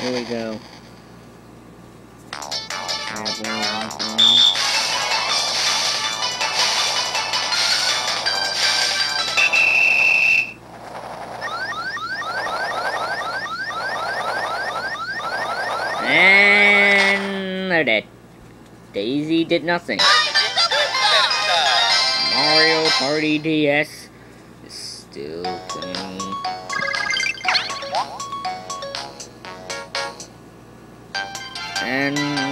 Here we go. And they're dead. Daisy did nothing. Mario Party DS is still playing. And